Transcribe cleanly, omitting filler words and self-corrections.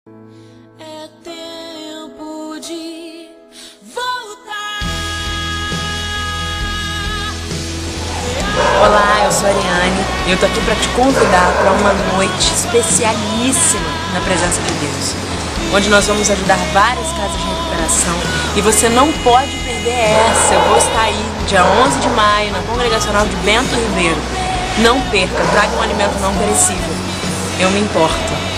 É tempo de voltar. Olá, eu sou a Ariane e eu tô aqui para te convidar para uma noite especialíssima na presença de Deus, onde nós vamos ajudar várias casas de recuperação e você não pode perder essa. Eu vou estar aí dia 11 de maio na Congregacional de Bento Ribeiro. Não perca, traga um alimento não perecível. Eu me importo.